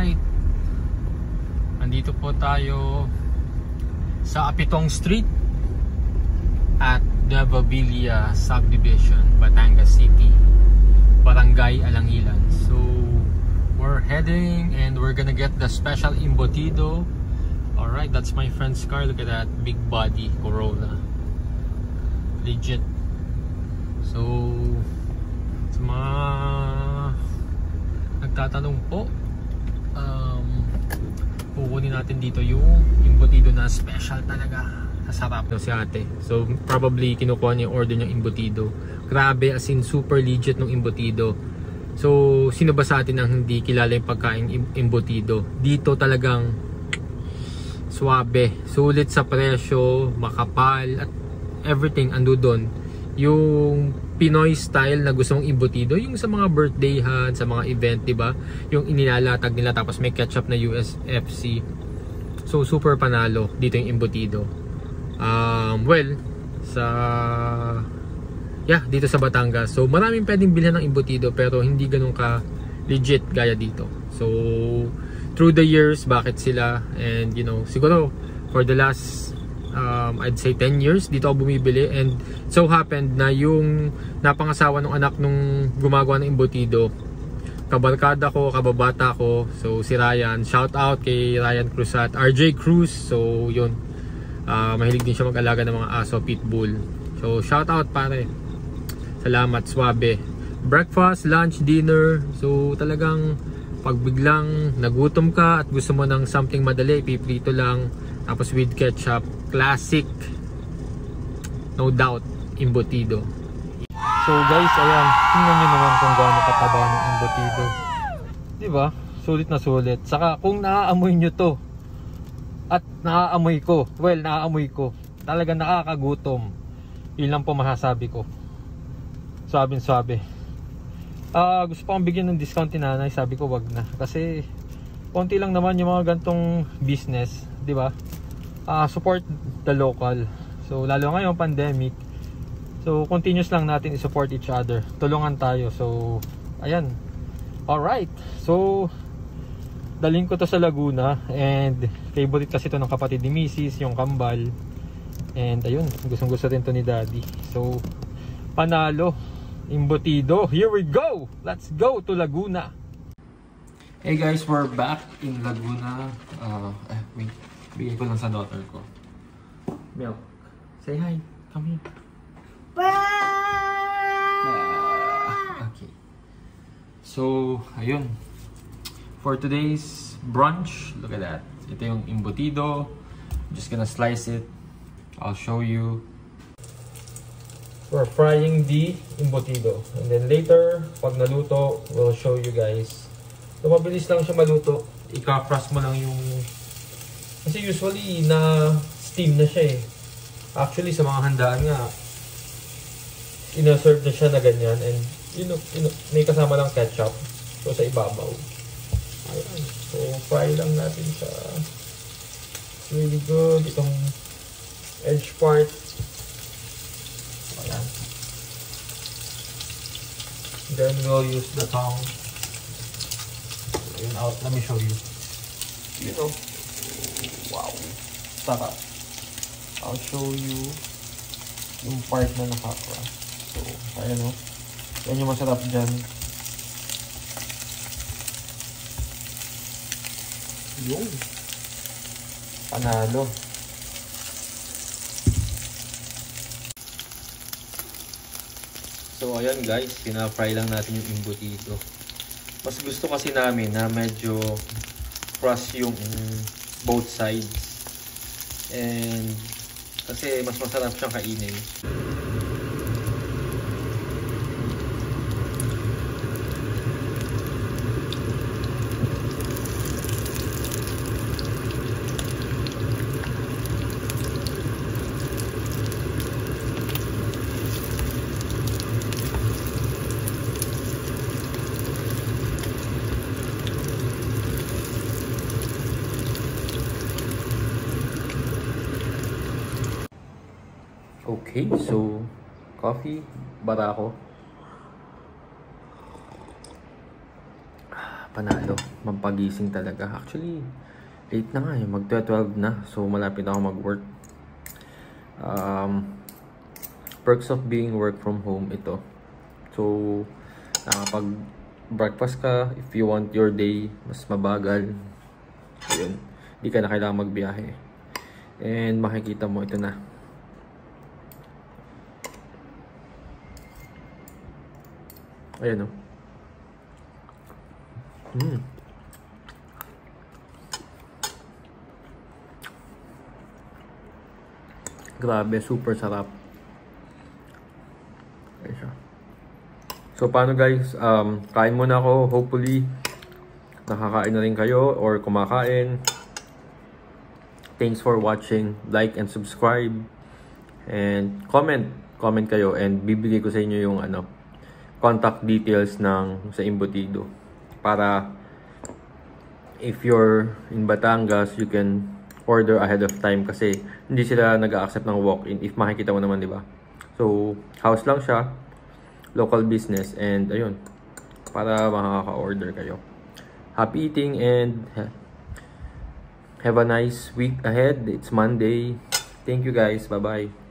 Alright, andito po tayo sa Apitong Street at Nueva Villa Subdivision, Batangas City, Barangay Alangilan. So we're heading and we're gonna get the special embutido. Alright, that's my friend's car. Look at that big body Corolla, legit. So sa mga nagtatanong po, kukunin natin dito yung embutido na special talaga, masarap si ate. So probably kinukuha niya yung order ng embutido. Grabe, as in super legit ng embutido. So sino ba sa atin ang hindi kilala yung pagkain embutido? Dito talagang swabe, sulit sa presyo, makapal at everything ando doon. Yung Pinoy style na gusto mong embutido, yung sa mga birthday han, sa mga event, diba? Yung inilalatag nila tapos may ketchup na USFC. So super panalo dito yung embutido. Well, dito sa Batangas. So maraming pwedeng bilhan ng embutido pero hindi ganun ka legit gaya dito. So through the years, bakit sila, and you know, siguro for the last I'd say 10 years dito ako bumibili, and so happened na yung napangasawa ng anak nung gumagawa ng embutido, kabarkada ko, kababata ko. So si Ryan, shout out kay Ryan Cruz at RJ Cruz. So yun, mahilig din siya mag-alaga ng mga aso, pitbull. So shout out pare, salamat, swabe. Breakfast, lunch, dinner. So talagang pag biglang nagutom ka at gusto mo ng something madali, piprito lang tapos with ketchup, classic, no doubt, embutido. So guys, ayan, tingnan nyo naman kung gaano kataba ng embutido, diba? Sulit na sulit. Saka kung naaamoy nyo to at naaamoy ko, well, naaamoy ko, talaga nakakagutom. Yun lang po masasabi ko. Sabi. Gusto pa akong bigyan ng discount ni nanay, sabi ko wag na, kasi konti lang naman yung mga gantong business, di ba? Support the local. So lalo ngayon pandemic, so continuous lang natin i-support each other, tulungan tayo. So ayan, alright, so dalhin ko to sa Laguna, and favorite kasi to ng kapatid ni Mrs., yung kambal, and ayun, gustong-gusto rin to ni Daddy. So panalo embutido, here we go, let's go to Laguna. Hey guys, we're back in Laguna. Wait, bigay ko lang sa daughter ko milk. Say hi, come here. Okay, so ayun, for today's brunch, look at that. Ito yung embutido. I'm just gonna slice it, I'll show you. We're frying the embutido, and then later pag naluto, we'll show you guys. So mabilis lang siya maluto, ika-frost mo lang yung, kasi usually na steam na siya eh. Actually sa mga handaan nga, ina-serve na siya na ganyan, and you know, may kasama lang ketchup. So sa ibabaw, ayan, so fry lang natin siya really good, itong edge part. Ayan. Then we'll use the tongue. Out, let me show you. You know, wow, sarap. I'll show you yung part na nakakra. So, ayan o. Yan yung masarap dyan. Yung panalo. So, ayan guys, pina-fry lang natin yung embutido. Mas gusto kasi namin na medyo crust yung both sides, and kasi mas masarap siyang kainin. Okay, so coffee, barako. Panalo, mampagising talaga. Actually, late na nga eh, mag 12 na. So, malapit ako mag-work. Perks of being work from home ito. So, nakapag-breakfast ka, if you want your day mas mabagal, ayun, di ka na kailangan magbiyahe. And makikita mo, ito na. Ayan o. Grabe, super sarap. Ayan siya. So, paano guys? Kain muna ako. Hopefully, nakakain na rin kayo or kumakain. Thanks for watching. Like and subscribe. And comment kayo. And bibigay ko sa inyo yung contact details sa Embutido. Para if you're in Batangas, you can order ahead of time kasi hindi sila nag-a-accept ng walk-in. If makikita mo naman, di ba? So, house lang siya. Local business. And ayun, para makaka-order kayo. Happy eating and have a nice week ahead. It's Monday. Thank you guys. Bye-bye.